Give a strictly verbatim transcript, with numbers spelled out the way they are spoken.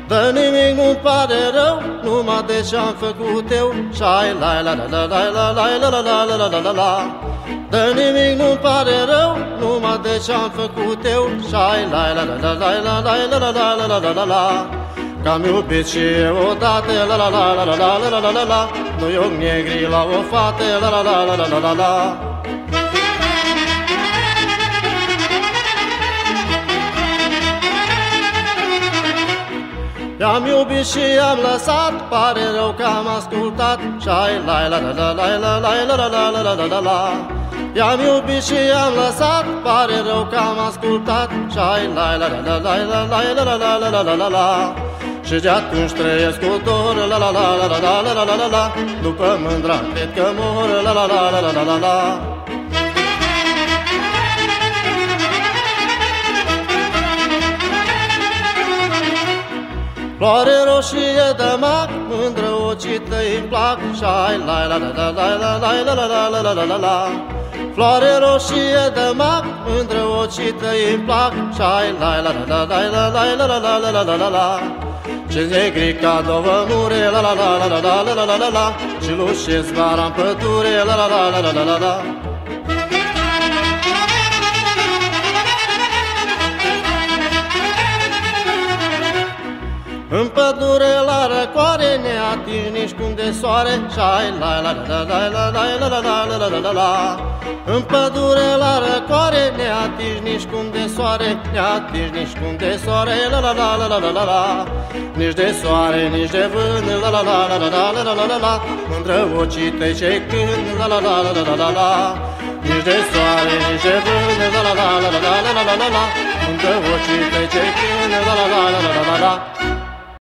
De nimic nu-mi pare rău, numai de ce-am făcut eu. Șai la la la la la la la la la la la la la la. De nimic nu-mi pare rău, numai de ce-am făcut eu. Șai la la la la la la la la la la la la la la. Că-am iubit și eu odată, la la la la la la la la la la. Nu eu negri la o fată, la la la la la la la la. I-am iubit și i-am lăsat, pare rău că am ascultat. Șai la la la la la la la la la la la la la la. I-am iubit și i-am lăsat, pare rău că am ascultat. Șai la la la la la la la la la la la la la la. Și de atunci trăiesc cu dor, la la la la la la la la la la. După mândra cred că mor, la la la la la la la la. Floare roșie de mac, mândră ochii tăi-mi plac. Șai la la la la la la la la la la la la la la la. Floare roșie de mac, mândră ochii tăi-mi plac. Șai la la la la la la la la la la la la la la la. Și negri ca două mure, la la la la la la la la la la la. Și lușesc vara-n pădure, la la la la la la la la. În pădure la răcoare, ne atingi nici cum de soare. Șai la la la la la la la la la la la la la la. În pădure la răcoare, ne atingi nici cum de soare. Ne atingi nici cum de soare, la la la la la la la la. Nici de soare, nici de vânt, la la la la la la la la la la la. Mândră ochii tăi ce cânt, la la la la la la la la. Nici de soare, nici de vânt, la la la la la la la la la la. Mândră ochii tăi ce cânt, la la la la la la la la.